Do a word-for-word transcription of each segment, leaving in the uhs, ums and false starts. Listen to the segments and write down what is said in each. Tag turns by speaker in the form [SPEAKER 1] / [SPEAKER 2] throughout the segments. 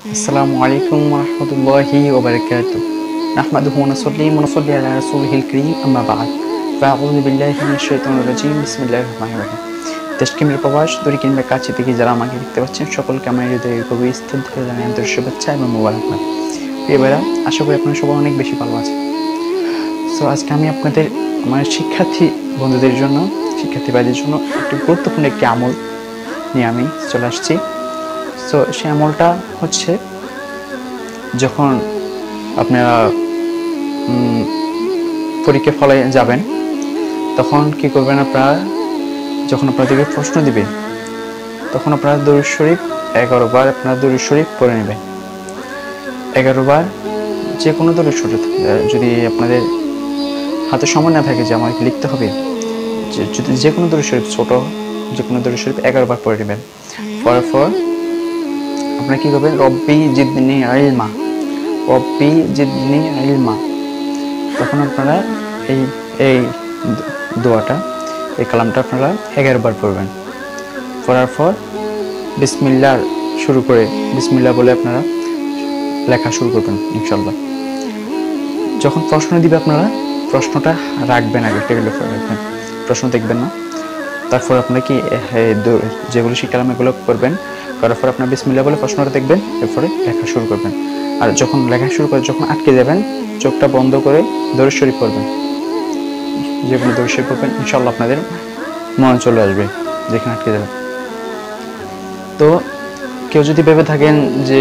[SPEAKER 1] আসসালামু আলাইকুম ওয়া রাহমাতুল্লাহি ওয়া বারাকাতুহু নাহমাদুহু ওয়া নুসাল্লি ওয়া নুসাল্লি আলা রাসূলিহিল কারীম আম্মা বা'দ ফাআউযু বিল্লাহি মিনাশ শাইতানির রাজীম বিসমিল্লাহির রহমানির রহিম। দেশ কিংবা প্রবাস দূরে কিংবা কাছে থেকে যারা আমাকে দেখতে পাচ্ছেন সকলকে আমার হৃদয়ের গভীর স্তর থেকে জানাই আন্তরিক শুভেচ্ছা এবং মোবারকবাদ। প্রিয় ভাইরা, আশা করি আপনারা সবাই অনেক বেশি ভালো আছেন। সো আজকে আমি আপনাদের আমার শিক্ষার্থী বন্ধুদের জন্য শিক্ষার্থী ভাইদের জন্য একটি গুরুত্বপূর্ণ একটি আমল নিয়ে আমি চলে আসছি। সো সেই আমলটা হচ্ছে, যখন আপনারা পরীক্ষা ফলে যাবেন তখন কি করবেন, আপনারা যখন আপনাদেরকে প্রশ্ন দিবে তখন আপনারা দরুদ শরীফ এগারো বার আপনারা দরুদ শরীফ পড়ে নেবেন। এগারো বার যে কোনো দরুদ শরীফ, যদি আপনাদের হাতে সময় না থাকে যে আমাকে লিখতে হবে, যদি যে কোনো দরুদ শরীফ, ছোট যে কোনো দরুদ শরীফ এগারো বার পড়ে নেবেন। পড়ার পর আপনারা কি করবেন, রব্বি জিদনি ইলমা, রব্বি জিদনি ইলমা। তখন আপনারা এই এই দোয়াটা, এই কালামটা আপনারা এগারো বার পড়বেন। পড়ার পর বিসমিল্লাহ শুরু করে বিসমিল্লাহ বলে আপনারা লেখা শুরু করবেন ইনশাল্লাহ। যখন প্রশ্ন দিবে আপনারা প্রশ্নটা রাখবেন, আগে টেবিলের উপরে রাখবেন, প্রশ্ন দেখবেন না। তারপর আপনারা কি যেগুলো শিখালাম এগুলো করবেন, করার পর আপনার বিসমিল্লাহ বলে প্রশ্নটা দেখবেন, এরপরে লেখা শুরু করবেন। আর যখন লেখা শুরু করে যখন আটকে যাবেন, চোখটা বন্ধ করে দরুদ শরীফ পড়বেন, যে কোনো দরুদ শরীফ পড়বেন, ইনশাল্লাহ আপনাদের মনে চলে আসবে যেখানে আটকে যাবেন। তো কেউ যদি ভেবে থাকেন যে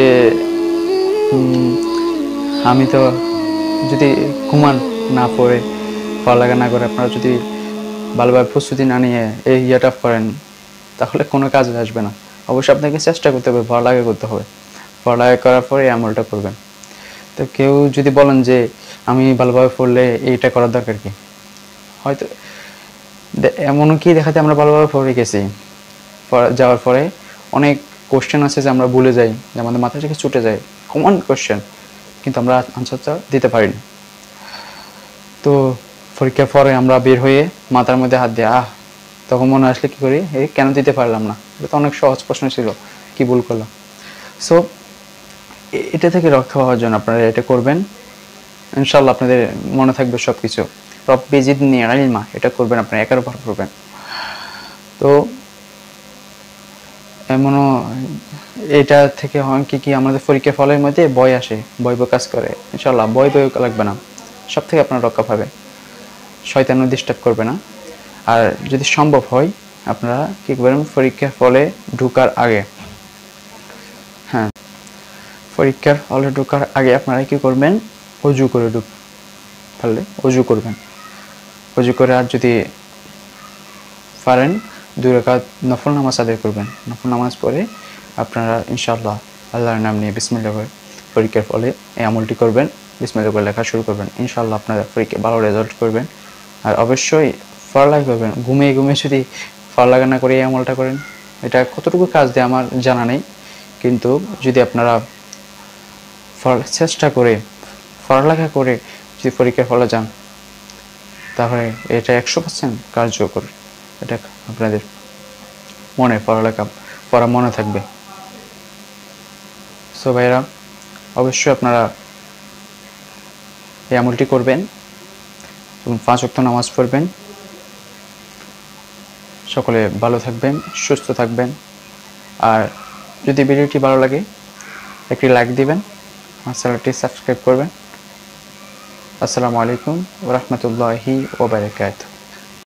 [SPEAKER 1] আমি তো যদি ঘুমান না পড়ে পড়ালেখা না করে আপনারা যদি ভালোভাবে প্রস্তুতি না নিয়ে এই ইয়েটা করেন, তাহলে কোনো কাজে আসবে না। অবশ্যই আপনাকে চেষ্টা করতে হবে, পড়ালেখা করতে হবে। পড়ালেখা করার পরে এই আমলটা করবেন। তো কেউ যদি বলেন যে আমি ভালোভাবে পড়লে এইটা করার দরকার কি, হয়তো এমনও কি দেখাতে আমরা ভালোভাবে পড়ে গেছি, যাওয়ার পরে অনেক কোশ্চেন আছে যে আমরা ভুলে যাই, যে আমাদের মাথা থেকে ছুটে যায়, কমন কোশ্চেন, কিন্তু আমরা আনসারটা দিতে পারি না। তো পরীক্ষার পরে আমরা বের হয়ে মাথার মধ্যে হাত দিয়ে আহ তখন মনে আসলে কি করি, এই কেন দিতে পারলাম না, এটা তো অনেক সহজ প্রশ্ন ছিল, কি ভুল করলাম। সো এটা থেকে রক্ষা হওয়ার জন্য আপনারা এটা করবেন, ইনশাল্লাহ আপনাদের মনে থাকবে সব কিছু। রব্বি জিদনি ইলমা এটা করবেন, আপনারা এগারো বার করবেন। তো এমনও এটা থেকে হয় কি কি আমাদের পরীক্ষার ফলের মধ্যে বই আসে, বই বই কাজ করে, ইনশাল্লাহ বই বই লাগবে না, সব থেকে আপনারা রক্ষা পাবে, শয়তানও ডিস্টার্ব করবে না। আর যদি সম্ভব হয় আপনারা কি করবেন, পরীক্ষার ফলে ঢোকার আগে, হ্যাঁ পরীক্ষার হলে ঢোকার আগে আপনারা কি করবেন, অজু করে ঢুক পারলে অজু করবেন। অজু করে আর যদি পারেন দুই রাকাত নফল নামাজ আদায় করবেন। নফল নামাজ পড়ে আপনারা ইনশাআল্লাহ আল্লাহর নাম নিয়ে বিসমিল্লাহ করে পরীক্ষার ফলে এই আমলটি করবেন, বিসমিল্লাহ করে লেখা শুরু করবেন। ইনশাআল্লাহ আপনারা পরীক্ষায় ভালো রেজাল্ট করবেন। আর অবশ্যই পড়ালেখা করবেন, ঘুমিয়ে ঘুমিয়ে যদি পড়ালেখা না করে এই আমলটা করেন, এটা কতটুকু কাজ দেয় আমার জানা নেই, কিন্তু যদি আপনারা চেষ্টা করে পড়ালেখা করে যদি পরীক্ষার ফলে যান, তাহলে এটা একশো পার্সেন্ট কার্যকর। এটা আপনাদের মনে পড়ালেখা পড়া মনে থাকবে। সো ভাইরা, অবশ্যই আপনারা এই আমলটি করবেন এবং পাঁচ ওয়াক্ত নামাজ পড়বেন। সকলে ভালো থাকবেন, সুস্থ থাকবেন। আর যদি ভিডিওটি ভালো লাগে একটি লাইক দিবেন, আমার চ্যানেলটি সাবস্ক্রাইব করবেন। আসসালামু আলাইকুম ওয়া রাহমাতুল্লাহি ওয়া বারাকাতুহু।